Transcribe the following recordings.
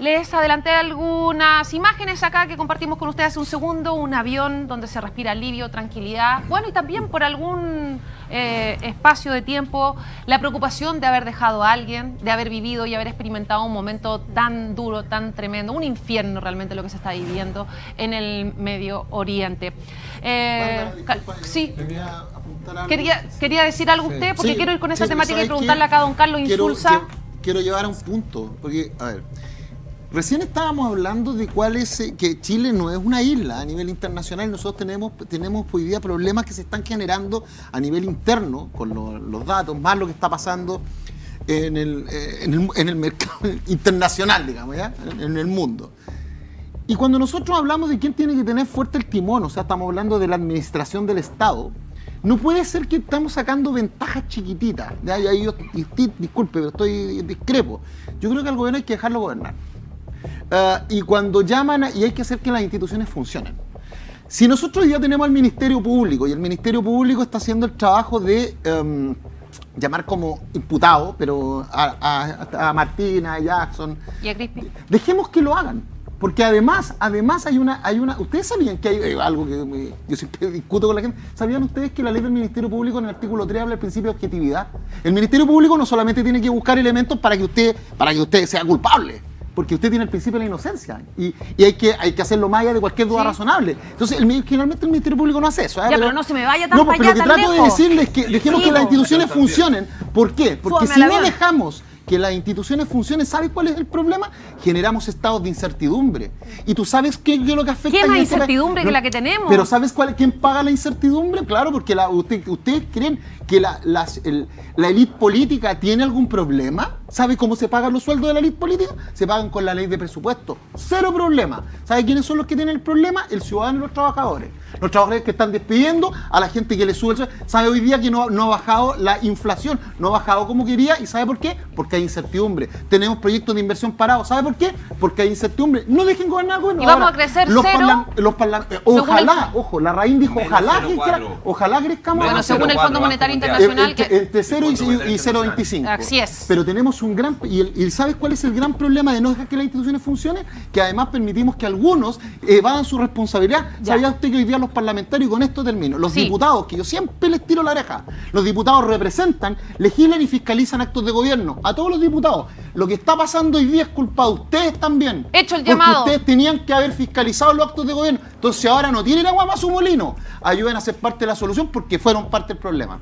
Les adelanté algunas imágenes acá que compartimos con ustedes hace un segundo, un avión donde se respira alivio, tranquilidad, bueno, y también por algún espacio de tiempo, la preocupación de haber dejado a alguien, de haber vivido y haber experimentado un momento tan duro, tan tremendo, un infierno realmente lo que se está viviendo en el Medio Oriente. Sí. Quería decir algo usted, porque quiero ir con esa temática y preguntarle acá a don Carlos Insulza. Quiero llevar a un punto, porque, a ver, recién estábamos hablando de cuál es, que Chile no es una isla a nivel internacional. Nosotros tenemos hoy día problemas que se están generando a nivel interno, con los datos, más lo que está pasando en el mercado internacional, digamos, ¿ya? En el mundo. Y cuando nosotros hablamos de quién tiene que tener fuerte el timón, o sea, estamos hablando de la administración del Estado, no puede ser que estamos sacando ventajas chiquititas. Ya, yo, disculpe, pero estoy discrepo. Yo creo que al gobierno hay que dejarlo gobernar. Y cuando llaman, y hay que hacer que las instituciones funcionen. Si nosotros ya tenemos al Ministerio Público, y el Ministerio Público está haciendo el trabajo de llamar como imputado, pero a Martina, a Jackson, y a Crispy, dejemos que lo hagan. Porque además hay una... ¿Ustedes sabían que hay algo que yo siempre discuto con la gente? ¿Sabían ustedes que la ley del Ministerio Público en el artículo 3 habla del principio de objetividad? El Ministerio Público no solamente tiene que buscar elementos para que usted sea culpable, porque usted tiene el principio de la inocencia y hay que hacerlo más allá de cualquier duda razonable. Entonces, generalmente el Ministerio Público no hace eso. Ya, pero no se me vaya tan para allá, lo que trato de decirles es que dejemos que las instituciones funcionen. ¿Por qué? Porque si no dejamos que las instituciones funcionen, ¿sabes cuál es el problema? Generamos estados de incertidumbre. Y tú sabes qué es lo que afecta... ¿Qué más incertidumbre que la que tenemos? Pero ¿sabes quién paga la incertidumbre? Claro, porque ustedes creen que la élite política tiene algún problema. ¿Sabe cómo se pagan los sueldos de la élite política? Se pagan con la ley de presupuesto. Cero problema. ¿Sabe quiénes son los que tienen el problema? El ciudadano y los trabajadores. Los trabajadores que están despidiendo a la gente que le sube el sueldo. ¿Sabe hoy día que no ha bajado la inflación? No ha bajado como quería. ¿Y sabe por qué? Porque hay incertidumbre. Tenemos proyectos de inversión parados. ¿Sabe por qué? Porque hay incertidumbre. No dejen gobernar al gobierno. Y vamos a crecer cero. Ojalá, ojo, la RAIN dijo ojalá crezcamos. Bueno, según el Fondo Monetario Internacional. Entre 0 y 0,25. Así es. Pero tenemos un gran... ¿Y sabes cuál es el gran problema de no dejar que las instituciones funcionen? Que además permitimos que algunos evadan su responsabilidad. ¿Sabía usted que hoy día los parlamentarios, y con esto termino, los diputados, que yo siempre les tiro la oreja, los diputados representan, legislan y fiscalizan actos de gobierno? A todos los diputados. Lo que está pasando hoy día es culpa de ustedes también. Hecho el llamado. Porque ustedes tenían que haber fiscalizado los actos de gobierno. Entonces ahora no tienen agua más su molino. Ayuden a ser parte de la solución porque fueron parte del problema.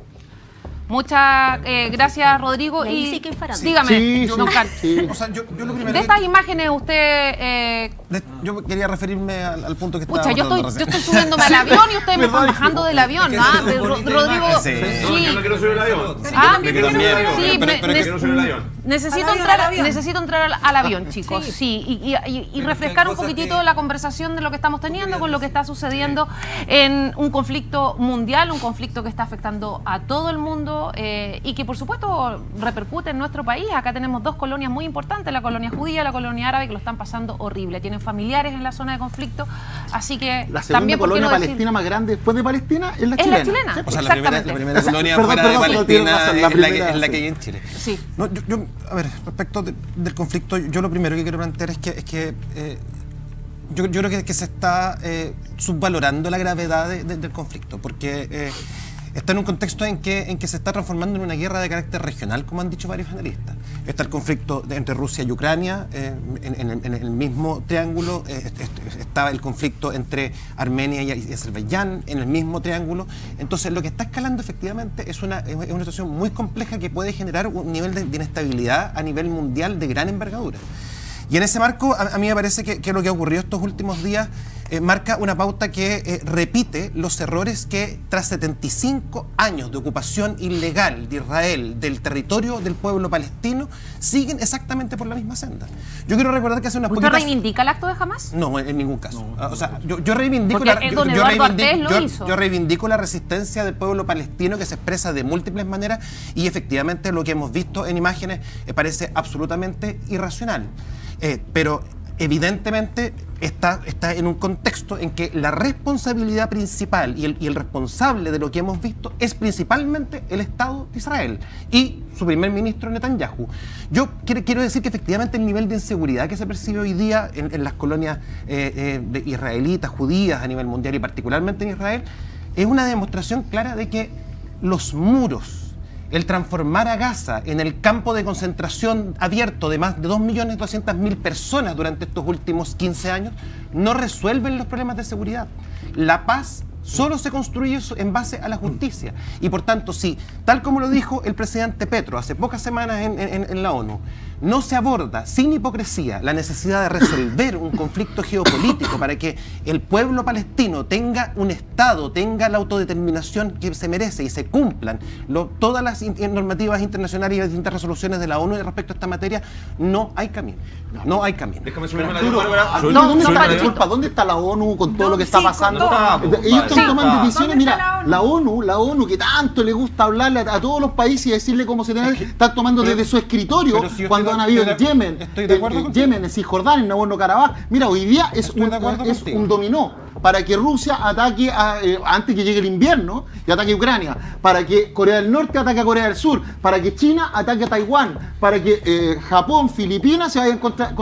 Muchas gracias, Rodrigo. Y dígame, don Carlos. O sea, yo lo primero de estas imágenes usted... yo quería referirme al punto que estaba yo estoy subiéndome al avión y ustedes me están bajando del avión. Rodrigo... Yo no quiero subir el avión. Necesito entrar al avión, chicos. Sí, y refrescar un poquitito la conversación de lo que estamos teniendo con lo que está sucediendo en un conflicto mundial, un conflicto que está afectando a todo el mundo. Y que por supuesto repercute en nuestro país. Acá tenemos dos colonias muy importantes, la colonia judía y la colonia árabe, que lo están pasando horrible. Tienen familiares en la zona de conflicto, así que la segunda colonia palestina más grande después de Palestina es la chilena. Es la chilena, o sea, la primera colonia fuera de Palestina es la que hay en Chile. Sí. No, a ver, respecto del conflicto, yo lo primero que quiero plantear es que yo creo que se está subvalorando la gravedad del conflicto, porque está en un contexto en que se está transformando en una guerra de carácter regional, como han dicho varios analistas. Está el conflicto entre Rusia y Ucrania, en el mismo triángulo. Estaba el conflicto entre Armenia y Azerbaiyán, en el mismo triángulo. Entonces, lo que está escalando efectivamente es una situación muy compleja que puede generar un nivel de inestabilidad a nivel mundial de gran envergadura. Y en ese marco, a mí me parece que lo que ha ocurrido estos últimos días marca una pauta que repite los errores que tras 75 años de ocupación ilegal de Israel, del territorio del pueblo palestino, siguen exactamente por la misma senda. Yo quiero recordar que hace unas poquitas... ¿Usted reivindica el acto de Hamas? No, en ningún caso. No. O sea, yo reivindico yo reivindico la resistencia del pueblo palestino, que se expresa de múltiples maneras, y efectivamente lo que hemos visto en imágenes parece absolutamente irracional. Pero evidentemente está en un contexto en que la responsabilidad principal y el responsable de lo que hemos visto es principalmente el Estado de Israel y su primer ministro Netanyahu. Yo quiero decir que efectivamente el nivel de inseguridad que se percibe hoy día en las colonias israelitas, judías a nivel mundial y particularmente en Israel, es una demostración clara de que los muros, el transformar a Gaza en el campo de concentración abierto de más de 2.200.000 personas durante estos últimos 15 años, no resuelven los problemas de seguridad. La paz solo se construye en base a la justicia. Y por tanto, si, tal como lo dijo el presidente Petro hace pocas semanas en la ONU, no se aborda sin hipocresía la necesidad de resolver un conflicto geopolítico para que el pueblo palestino tenga un Estado, tenga la autodeterminación que se merece y se cumplan todas las normativas internacionales y las distintas resoluciones de la ONU respecto a esta materia, no hay camino. No hay camino. Déjame subirme ¿Dónde está la ONU con todo lo que está pasando? Ellos están tomando decisiones. Mira, la ONU que tanto le gusta hablarle a todos los países y decirle cómo se tiene, está tomando desde su escritorio cuando han habido en Yemen, en Cisjordania, en Nagorno-Karabaj. Mira, hoy día es un dominó para que Rusia ataque antes que llegue el invierno y ataque a Ucrania, para que Corea del Norte ataque a Corea del Sur, para que China ataque a Taiwán, para que Japón, Filipinas se vayan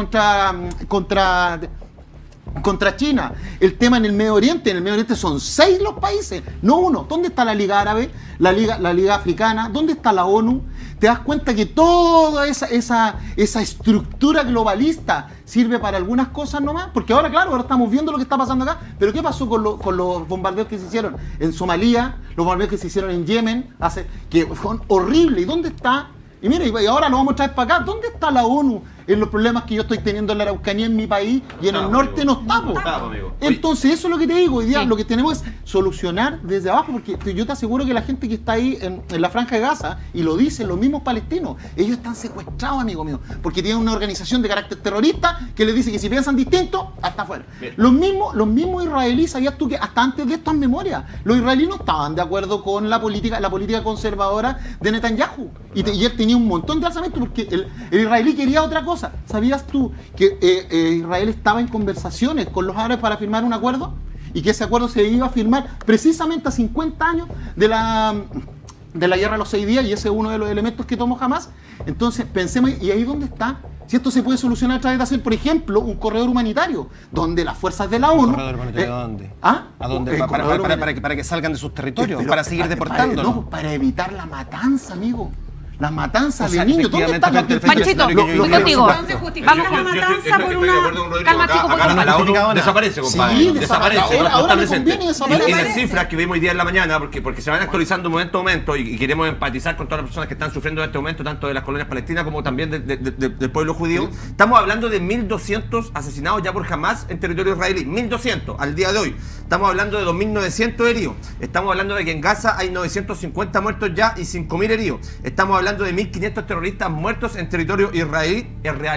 contra China. El tema en el Medio Oriente son 6 los países, no uno. ¿Dónde está la Liga Árabe, la Liga Africana? ¿Dónde está la ONU? Te das cuenta que toda esa estructura globalista sirve para algunas cosas nomás, porque ahora estamos viendo lo que está pasando acá, pero ¿qué pasó con los bombardeos que se hicieron en Somalia, los bombardeos que se hicieron en Yemen, que fueron horribles? ¿Y dónde está? Y mira, y ahora lo vamos a traer para acá. ¿Dónde está la ONU en los problemas que yo estoy teniendo en la Araucanía, en mi país, y en el norte no está? Entonces, eso es lo que te digo. Hoy día lo que tenemos es solucionar desde abajo, porque yo te aseguro que la gente que está ahí en la Franja de Gaza, y lo dicen los mismos palestinos, ellos están secuestrados, amigo mío, porque tienen una organización de carácter terrorista que les dice que si piensan distinto, hasta afuera. Los mismos israelíes, sabías tú que hasta antes de estas memorias, los israelíes no estaban de acuerdo con la política conservadora de Netanyahu, y él tenía un montón de alzamientos porque el israelí quería otra cosa. ¿Sabías tú que Israel estaba en conversaciones con los árabes para firmar un acuerdo? Y que ese acuerdo se iba a firmar precisamente a 50 años de la guerra de los 6 días, y ese es uno de los elementos que tomó Hamás. Entonces pensemos, ¿y ahí dónde está? Si esto se puede solucionar a través de hacer, por ejemplo, un corredor humanitario, donde las fuerzas de la ONU... ¿Un corredor humanitario a dónde? ¿A dónde? Para que salgan de sus territorios, para seguir deportando. No, para evitar la matanza, amigo. Las matanzas de niños. ¿Dónde están los Panchito, estoy contigo. Vamos a la matanza por una... Calma, chicos, la ONU desaparece, compadre. Sí, desaparece. Ahora me conviene desaparecer. Y las cifras que vimos hoy día en la mañana, porque se van actualizando momento a momento, y queremos empatizar con todas las personas que están sufriendo en este momento, tanto de las colonias palestinas como también del pueblo judío. Estamos hablando de 1.200 asesinados ya por Hamás en territorio israelí. 1.200 al día de hoy. Estamos hablando de 2.900 heridos. Estamos hablando de que en Gaza hay 950 muertos ya y 5.000 heridos. Estamos hablando de 1.500 terroristas muertos en territorio israelí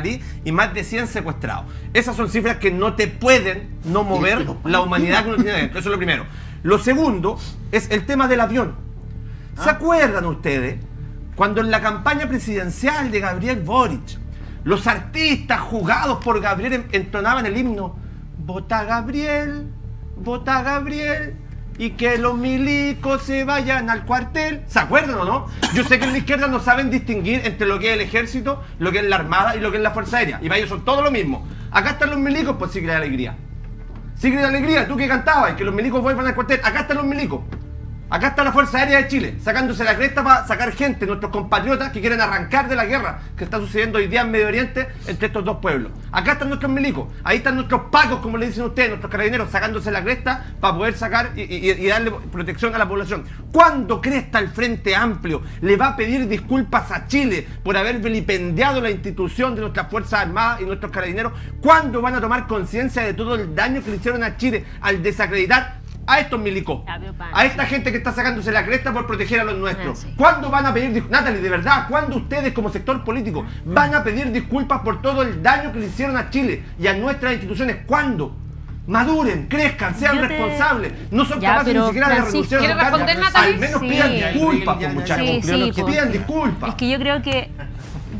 y más de 100 secuestrados. Esas son cifras que no te pueden no mover la humanidad que uno tiene dentro. Eso es lo primero. Lo segundo es el tema del avión. ¿Se acuerdan ustedes cuando en la campaña presidencial de Gabriel Boric los artistas jugados por Gabriel entonaban el himno "Vota Gabriel, vota Gabriel"? Y que los milicos se vayan al cuartel. ¿Se acuerdan o no? Yo sé que en la izquierda no saben distinguir entre lo que es el ejército, lo que es la armada y lo que es la fuerza aérea. Y para ellos son todo lo mismo. Acá están los milicos, pues Sigre de Alegría. Sigre de Alegría, tú que cantabas, que los milicos vayan al cuartel. Acá están los milicos. Acá está la Fuerza Aérea de Chile, sacándose la cresta para sacar gente, nuestros compatriotas que quieren arrancar de la guerra que está sucediendo hoy día en Medio Oriente entre estos dos pueblos. Acá están nuestros milicos, ahí están nuestros pacos, como le dicen ustedes, nuestros carabineros, sacándose la cresta para poder sacar y darle protección a la población. ¿Cuándo Cresta, el Frente Amplio, le va a pedir disculpas a Chile por haber vilipendiado la institución de nuestras Fuerzas Armadas y nuestros carabineros? ¿Cuándo van a tomar conciencia de todo el daño que le hicieron a Chile al desacreditar a estos milicos, a esta gente que está sacándose la cresta por proteger a los nuestros? ¿Cuándo van a pedir disculpas? Natalie, de verdad, ¿cuándo ustedes como sector político van a pedir disculpas por todo el daño que le hicieron a Chile y a nuestras instituciones? ¿Cuándo? Maduren, crezcan, sean responsables. No son capaces ni siquiera de reducir los daños. Al menos pidan disculpas, muchachos. Sí, pidan disculpas. Es que yo creo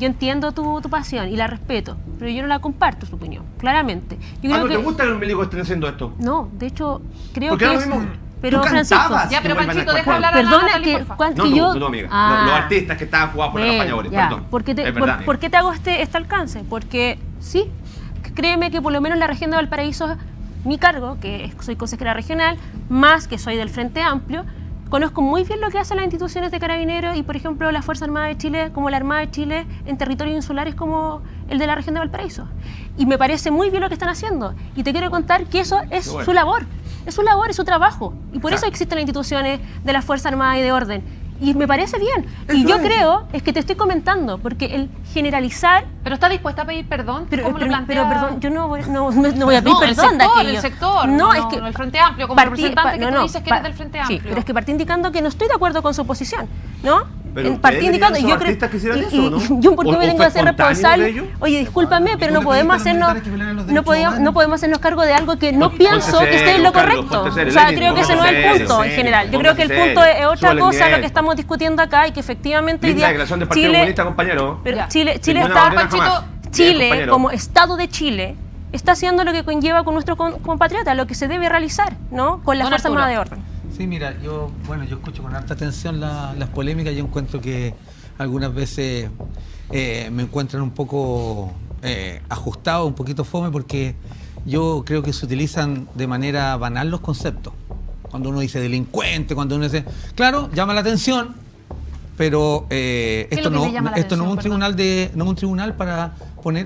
yo entiendo tu pasión y la respeto, pero yo no la comparto, su opinión, claramente. Yo creo ¿no que... te gusta que los milicos estén haciendo esto? No, de hecho, creo Porque que ahora es... mismo Pero tú Francisco, cantabas. Ya, pero que Panchito, vuelvan a deja hablar a la perdona Natalie, que, por favor. No, yo... tú, amiga. Ah, Los artistas que estaban jugados por la campaña Boric, ya. perdón. ¿Por qué te amiga. hago este alcance? Porque sí, créeme que por lo menos la región de Valparaíso, mi cargo, que soy consejera regional, más que soy del Frente Amplio, conozco muy bien lo que hacen las instituciones de Carabineros y, por ejemplo, la Fuerza Armada de Chile, como la Armada de Chile, en territorios insulares como el de la región de Valparaíso. Y me parece muy bien lo que están haciendo. Y te quiero contar que eso es su labor. Es su labor, es su trabajo. Y por eso existen las instituciones de la Fuerza Armada y de Orden. Y me parece bien. Y yo creo, es que te estoy comentando, porque el generalizar... ¿Pero está dispuesta a pedir perdón? ¿Cómo lo plantea? Pero perdón, yo no voy a pedir perdón de aquello. El sector, no, es que el Frente Amplio, como representante que tú dices que eres del Frente Amplio. Sí, pero es que partí indicando que no estoy de acuerdo con su posición, ¿no? Pero partí indicando, esos yo creo artistas que hicieran eso, ¿no? yo porque ¿O me vengo fue a ser espontáneo de responsable. ellos? Oye, discúlpame, pero no le podemos pediste a los hacernos militares que violen los derechos humanos? no podemos hacernos cargo de algo que no Ponte pienso que esté en lo serio, Carlos, correcto. ponte serio, O sea, Lenin, creo que ese no es el póngase punto en serio, general. Yo creo que el póngase punto es serio, otra súbale el cosa lo nivel. que estamos discutiendo acá y que efectivamente hoy Linda día declaración del Partido Chile, Comunista, compañero. pero Ya. Chile Ninguna está bandera jamás. Bien, Chile, compañero. como Estado de Chile, está haciendo lo que conlleva con nuestros compatriotas, lo que se debe realizar, ¿no? Con la Don Fuerza Arturo. Armada de Orden. Sí, mira, yo escucho con harta atención las polémicas. Yo encuentro que algunas veces me encuentran un poco ajustado, un poquito fome, porque yo creo que se utilizan de manera banal los conceptos. Cuando uno dice delincuente, cuando uno dice... Claro, llama la atención, pero esto no es un tribunal para poner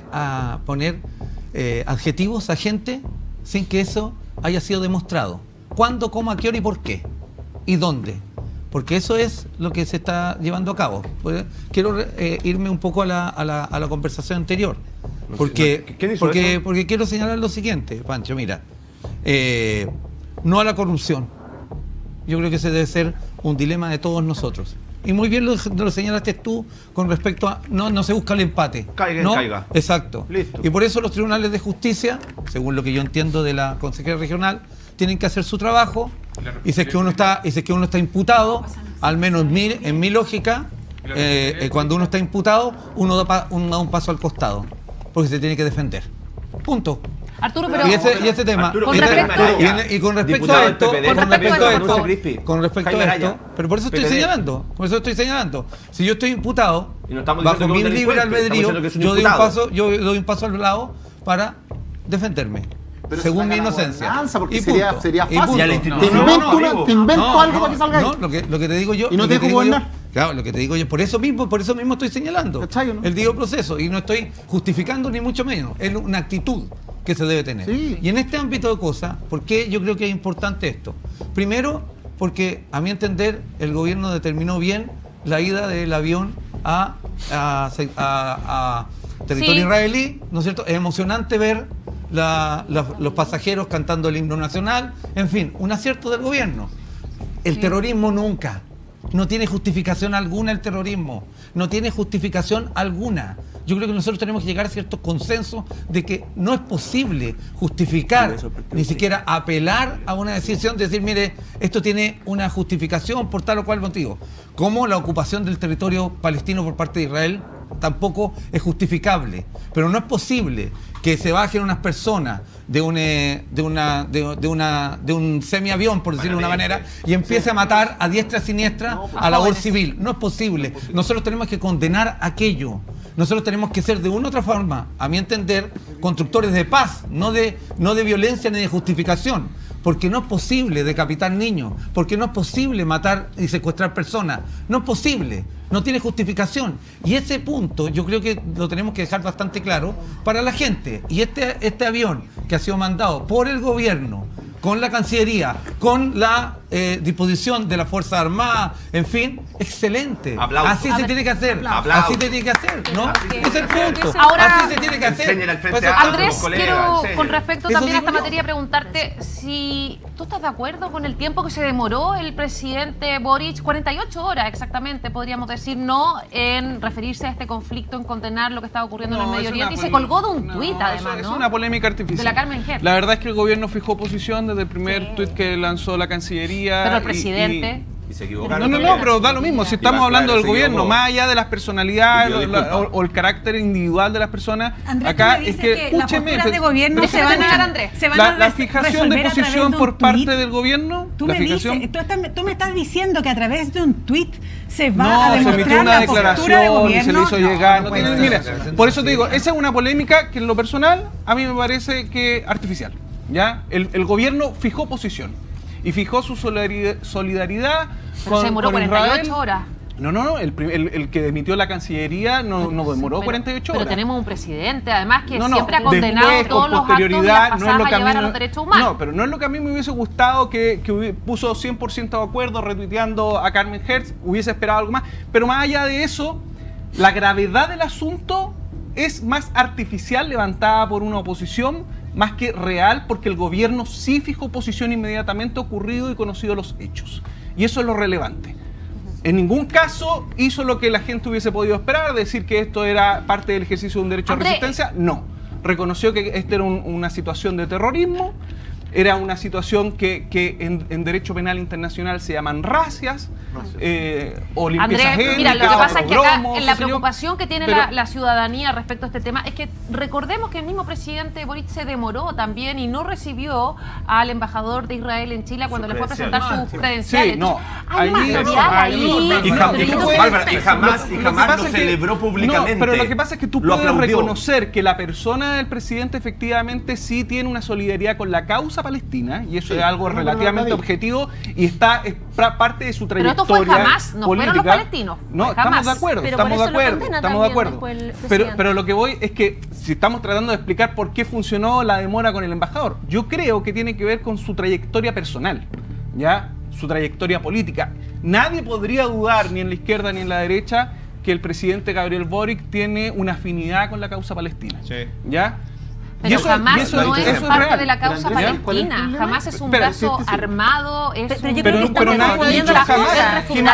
adjetivos a gente sin que eso haya sido demostrado. ¿Cuándo, cómo, a qué hora y por qué? ¿Y dónde? Porque eso es lo que se está llevando a cabo. Quiero irme un poco a la conversación anterior. Porque quiero señalar lo siguiente, Pancho, mira. No a la corrupción. Yo creo que ese debe ser un dilema de todos nosotros. Y muy bien lo señalaste tú con respecto a... No se busca el empate. Caiga. Exacto. Listo. Y por eso los tribunales de justicia, según lo que yo entiendo de la consejera regional, tienen que hacer su trabajo. Y si es que uno está imputado, al menos en mi lógica, cuando uno está imputado, uno da un paso al costado, porque se tiene que defender. Punto. Arturo, pero... Y ese tema, Arturo, con respecto- y con respecto Diputado a del esto, PPD, con respecto Jaime a Araya, esto, pero por eso estoy señalando, si yo estoy imputado, Y no estamos bajo diciendo que mi es un libre delincuente, estamos albedrío, diciendo que es un yo doy un paso al lado para defenderme. Pero según se mi saca la inocencia. gobernanza, porque Y sería punto. fácil. Y punto. Ya la Te institución- invento, te invento algo para que salga ahí. No, lo que te digo yo. Y no lo te que te dejo digo yo- gobernar. Claro, lo que te digo yo, por eso mismo estoy señalando ¿Cachai o no? el debido proceso y no estoy justificando ni mucho menos. Es una actitud que se debe tener. Sí. Y en este ámbito de cosas, ¿por qué yo creo que es importante esto? Primero, porque a mi entender el gobierno determinó bien la ida del avión a territorio Sí. israelí, ¿no es cierto? Es emocionante ver los pasajeros cantando el himno nacional, en fin, un acierto del gobierno. El terrorismo nunca. No tiene justificación alguna el terrorismo. No tiene justificación alguna. Yo creo que nosotros tenemos que llegar a cierto consenso de que no es posible justificar, ni siquiera apelar a una decisión de decir, mire, esto tiene una justificación por tal o cual motivo. Como la ocupación del territorio palestino por parte de Israel tampoco es justificable. Pero no es posible que se bajen unas personas de un semiavión, por decirlo de una manera, y empiece a matar a diestra y siniestra a labor civil. No es posible. Nosotros tenemos que condenar aquello. Nosotros tenemos que ser de una u otra forma, a mi entender, constructores de paz, no de violencia ni de justificación. Porque no es posible decapitar niños, porque no es posible matar y secuestrar personas. No es posible, no tiene justificación. Y ese punto yo creo que lo tenemos que dejar bastante claro para la gente. Y este avión que ha sido mandado por el gobierno, con la Cancillería, con la disposición de la Fuerza Armada, en fin, excelente. Aplausos. Así se tiene que hacer. Aplausos. Así se tiene que hacer, ¿no? Ese es el punto. Ahora- así se tiene que hacer. Enséñale al Frente Pues, Amplio, Andrés, colega, quiero enséñale. con respecto Eso también a esta digo yo. materia preguntarte si tú estás de acuerdo con el tiempo que se demoró el presidente Boric, 48 horas exactamente, podríamos decir, no en referirse a este conflicto, en condenar lo que estaba ocurriendo en el Medio Oriente, y se colgó de un tuit además, Es ¿no? una polémica artificial. De la Carmen Herr. La verdad es que el gobierno fijó posición desde el primer tuit que lanzó la Cancillería. Pero el presidente Y se equivocaron. No, pero da lo mismo. Si estamos hablando del gobierno, más allá de las personalidades o el carácter individual de las personas, Andrés, acá es que, escúcheme, de gobierno se van a Andrés. La fijación de posición por parte del gobierno, tú me estás diciendo que a través de un tuit se va a se emitió demostrar una la postura de declaración y gobierno. se le hizo llegar. Mira, por eso te digo, posible. esa es una polémica que en lo personal a mí me parece que artificial. ¿Ya? El gobierno fijó posición y fijó su solidaridad Pero se demoró con 48 Israel. horas. No, el que emitió la Cancillería no demoró 48 horas. Pero tenemos un presidente, además, que No, siempre ha condenado después, todos con los actos y posterioridad, las no es lo pasadas que a a mí llevar a los derechos humanos. No, pero no es lo que a mí me hubiese gustado que puso 100% de acuerdo retuiteando a Carmen Hertz, hubiese esperado algo más. Pero más allá de eso, la gravedad del asunto es más artificial, levantada por una oposición, más que real, porque el gobierno sí fijó posición inmediatamente ocurrido y conocido los hechos. Y eso es lo relevante. En ningún caso hizo lo que la gente hubiese podido esperar, decir que esto era parte del ejercicio de un derecho a resistencia. No. Reconoció que esta era una situación de terrorismo, era una situación que en derecho penal internacional se llaman racias, o limpiezas Andrés, étnicas, mira, lo que pasa es que acá pogromos, en la qué sé yo. preocupación que tiene Pero- la ciudadanía respecto a este tema es que recordemos que el mismo presidente Boric se demoró también y no recibió al embajador de Israel en Chile cuando le fue a presentar sus credenciales. Sí, no. Hay Ahí- material ahí. Y jamás Lo que lo pasa es que- celebró públicamente. No, pero lo que pasa es que tú Lo puedes aplaudió. reconocer que la persona del presidente efectivamente sí tiene una solidaridad con la causa palestina, y eso es algo relativamente objetivo y es parte de su Pero trayectoria. esto fue jamás, no fueron los política. palestinos, No, fue estamos jamás. de acuerdo, Pero estamos por de eso lo acuerdo, condena estamos de también acuerdo. después el Pero presidente. lo que voy es que si estamos tratando de explicar por qué funcionó la demora con el embajador, yo creo que tiene que ver con su trayectoria personal, ¿ya? Su trayectoria política. Nadie podría dudar, ni en la izquierda ni en la derecha, que el presidente Gabriel Boric tiene una afinidad con la causa palestina. ¿Ya? Pero jamás eso no es eso parte real. de la causa Pero, Andrés, ¿cuál es el palestina, problema? jamás es un Espera, brazo armado, es Pero un yo creo que pero estamos nadie ha confundiendo dicho las jamás, cosas.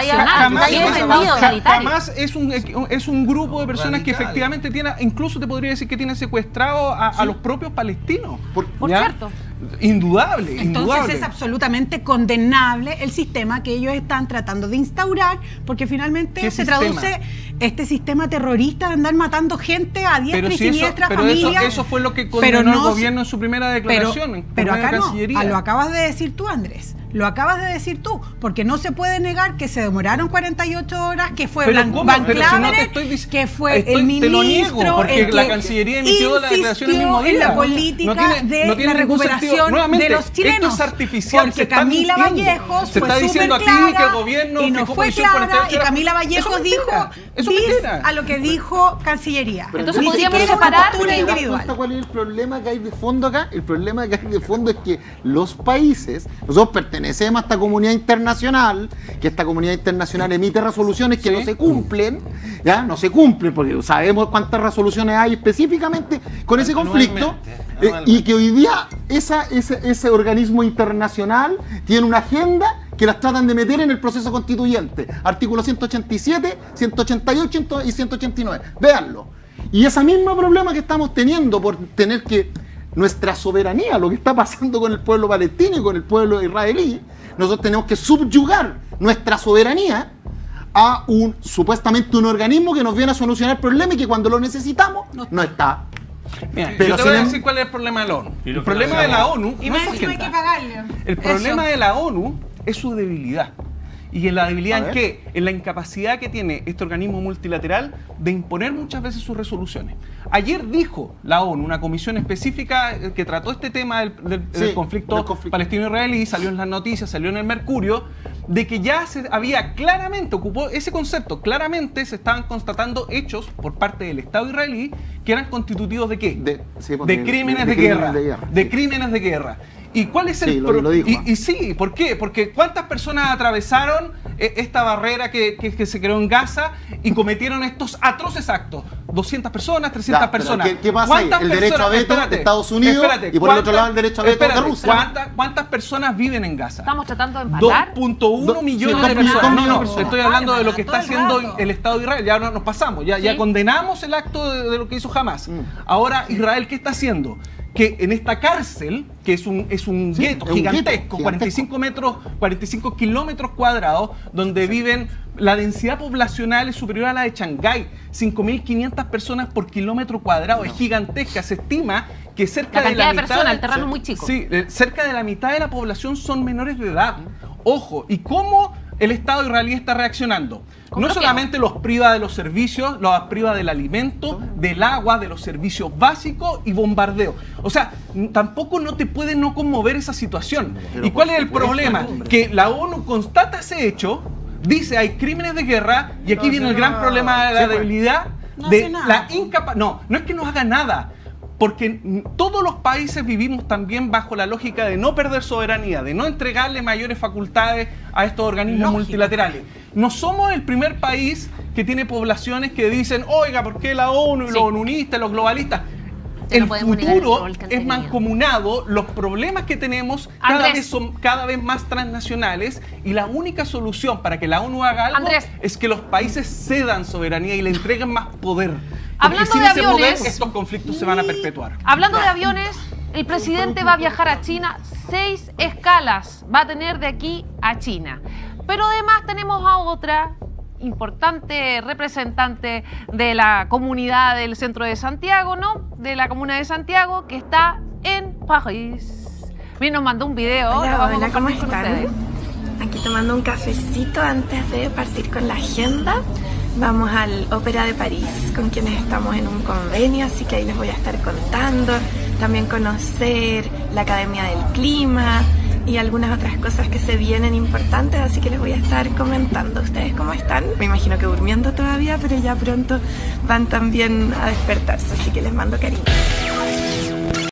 jamás es un grupo de personas que efectivamente tiene, incluso te podría decir que tiene secuestrado a los propios palestinos. Por ¿Ya? cierto. Indudable, Entonces indudable. es absolutamente condenable el sistema que ellos están tratando de instaurar, porque finalmente ¿Qué se sistema? traduce este sistema terrorista de andar matando gente a diestra y si eso, siniestra, pero familias. eso fue lo que Pero condenó el no se- gobierno en su primera declaración, pero por medio acá de no, Cancillería. lo acabas de decir tú, Andrés. Lo acabas de decir tú, porque no se puede negar que se demoraron 48 horas, que fue Pero Van ¿cómo? Pero si no te Claveren, estoy dic- que fue estoy- el te lo ministro, niego, porque el la que Cancillería emitió la declaración el mismo insistió en día. la política No tiene de la ningún sentido. recuperación Nuevamente, de los chilenos. esto es artificial, se Porque está Camila mintiendo. Vallejos Se fue está diciendo súper aquí que el clara gobierno y no fijó fue posición clara, 48 y horas. Camila Eso Vallejos es dijo mentira, eso es dis mentira. a lo que dijo Cancillería. Entonces Ni podríamos siquiera una separar, postura ¿Te das individual. cuenta cuál es el problema que hay de fondo acá? El problema que hay de fondo es que los países, nosotros pertenecemos a esta comunidad internacional, que esta comunidad internacional emite resoluciones que no se cumplen, ¿ya? No se cumplen, porque sabemos cuántas resoluciones hay específicamente con ese conflicto, y que hoy día ese organismo internacional tiene una agenda que las tratan de meter en el proceso constituyente. Artículos 187, 188 y 189. Véanlo. Y ese mismo problema que estamos teniendo por tener que nuestra soberanía, lo que está pasando con el pueblo palestino y con el pueblo israelí, nosotros tenemos que subyugar nuestra soberanía a supuestamente un organismo que nos viene a solucionar el problema y que cuando lo necesitamos no está. Mira, Pero yo te voy a sin decir cuál es el problema de la ONU. Y El lo problema de la ONU Y no más es encima hay que agenda. pagarle. El problema Eso. de la ONU es su debilidad. ¿Y en la debilidad A en ver. qué? En la incapacidad que tiene este organismo multilateral de imponer muchas veces sus resoluciones. Ayer dijo la ONU, una comisión específica que trató este tema del Sí, conflicto del conflicto. palestino-israelí, salió en las noticias, salió en el Mercurio, de que ya se había claramente, ocupó ese concepto, claramente se estaban constatando hechos por parte del Estado israelí que eran constitutivos de qué? De crímenes de guerra. De crímenes de guerra. ¿Y cuál es el Sí, lo dijo. y sí, ¿por qué? Porque ¿cuántas personas atravesaron esta barrera que se creó en Gaza y cometieron estos atroces actos? 200 personas, 300 Ya, pero personas. ¿qué pasa ahí? ¿Cuántas El derecho a veto espérate, de Estados Unidos y por el otro lado el derecho a veto de Rusia. ¿Cuántas personas viven en Gaza? Estamos tratando de empatar. 2.1 millones de sí, personas. 2 No, millones no, de personas. estoy hablando de lo que Todo está el haciendo rato. el Estado de Israel. Ya nos pasamos, ya Sí. condenamos el acto de lo que hizo Hamas. Ahora, Israel, ¿qué está haciendo? que en esta cárcel, que es un gueto gigantesco, 45 kilómetros cuadrados, donde viven, la densidad poblacional es superior a la de Shanghái, 5.500 personas por kilómetro cuadrado, es gigantesca. Se estima que cerca de la mitad... personas, el terreno es muy chico. Sí, cerca de la mitad de la población son menores de edad. Ojo, ¿y cómo el Estado israelí está reaccionando? No solamente los priva de los servicios, los priva del alimento, del agua, de los servicios básicos y bombardeo. O sea, tampoco no te puede no conmover esa situación. ¿Y cuál es el problema? Que la ONU constata ese hecho, dice hay crímenes de guerra, y aquí viene el gran problema de la debilidad, de la incapacidad. No es que no haga nada, porque todos los países vivimos también bajo la lógica de no perder soberanía, de no entregarle mayores facultades a estos organismos multilaterales. No somos el primer país que tiene poblaciones que dicen, oiga, ¿por qué la ONU y los onunistas, los globalistas? El futuro es mancomunado, los problemas que tenemos son cada vez más transnacionales, y la única solución para que la ONU haga algo es que los países cedan soberanía y le entreguen más poder. Hablando de aviones, estos conflictos se van a perpetuar. Hablando de aviones, el presidente va a viajar a China, 6 escalas va a tener de aquí a China. Pero además tenemos a otra importante representante de la comunidad del centro de Santiago, ¿no? De la comuna de Santiago, que está en París. Miren, nos mandó un video. Hola, ¿cómo están? Aquí tomando un cafecito antes de partir con la agenda. Vamos al Ópera de París, con quienes estamos en un convenio, así que ahí les voy a estar contando. También conocer la Academia del Clima y algunas otras cosas que se vienen importantes, así que les voy a estar comentando. ¿Ustedes cómo están? Me imagino que durmiendo todavía, pero ya pronto van también a despertarse, así que les mando cariño.